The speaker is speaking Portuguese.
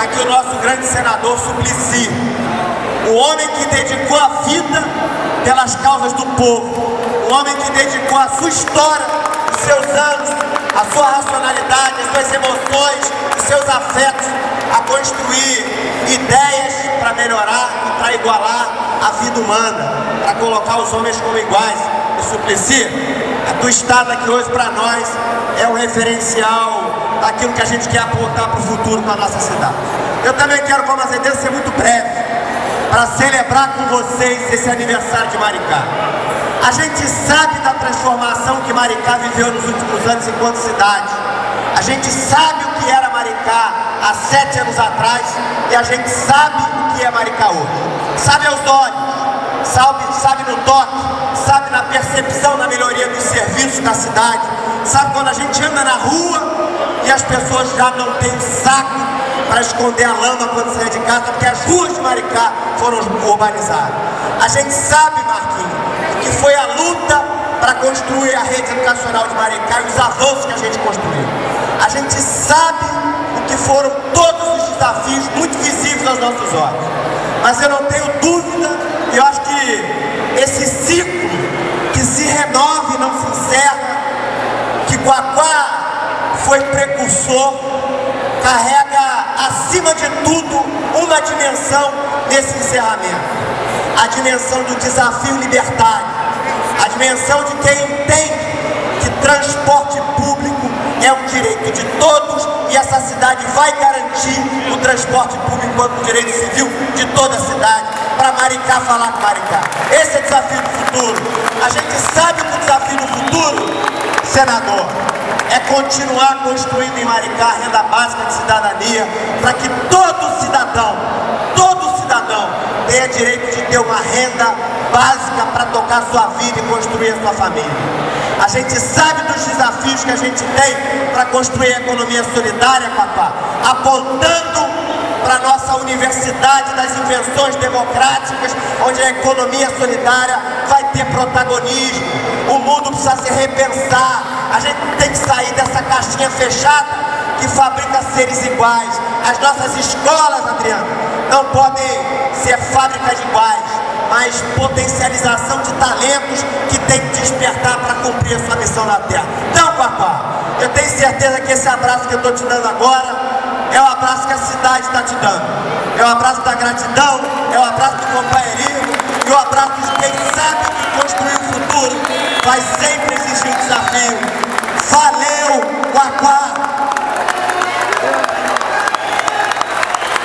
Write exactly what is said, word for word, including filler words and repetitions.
aqui o nosso grande senador Suplicy, o homem que dedicou a vida pelas causas do povo, o homem que dedicou a sua história, os seus anos, a sua racionalidade, as suas emoções, os seus afetos, a construir ideias para melhorar e para igualar a vida humana, para colocar os homens como iguais. E Suplicy, a tua estada aqui hoje para nós é um referencial daquilo que a gente quer apontar para o futuro para a nossa cidade. Eu também quero, como azeiteiro, ser muito breve para celebrar com vocês esse aniversário de Maricá. A gente sabe da transformação que Maricá viveu nos últimos anos enquanto cidade. A gente sabe o que era Maricá há sete anos atrás e a gente sabe o que é Maricá hoje. Sabe aos olhos, sabe, sabe no toque, sabe na percepção, na melhoria dos serviços da cidade, sabe quando a gente anda na rua e as pessoas já não têm saco para esconder a lama quando sai de casa, porque as ruas de Maricá foram urbanizadas. A gente sabe, Marquinhos, o que foi a luta para construir a rede educacional de Maricá e os avanços que a gente construiu. A gente sabe o que foram todos os desafios muito visíveis aos nossos olhos. Mas eu não tenho dúvida, e eu acho que esse ciclo que se renova e não se encerra, que Coaquá foi precursor, carrega acima de tudo uma dimensão desse encerramento, a dimensão do desafio libertário, a dimensão de quem entende que transporte público é um direito de todos e essa cidade vai garantir o transporte público como um direito civil de toda a cidade, para Maricá falar com Maricá. Esse é o desafio do futuro. A gente sabe que o desafio do futuro, senador, é continuar construindo em Maricá a renda básica de cidadania, para que todo cidadão, todo cidadão tenha direito de ter uma renda básica para tocar sua vida e construir a sua família. A gente sabe dos desafios que a gente tem para construir a economia solidária, Coaquá, apontando para a nossa universidade das invenções democráticas, onde a economia solidária vai ter protagonismo. O mundo precisa se repensar. A gente tem que sair dessa caixinha fechada que fabrica seres iguais. As nossas escolas, Adriano, não podem ser fábricas iguais, mas potencialização de talentos que tem que despertar para cumprir a sua missão na Terra. Então, Coaquá, eu tenho certeza que esse abraço que eu estou te dando agora é o abraço que a cidade está te dando. É o abraço da gratidão, é o abraço do companheirismo e o abraço de quem sabe que construir o futuro vai sempre existir um desafio. Valeu, Coaquá!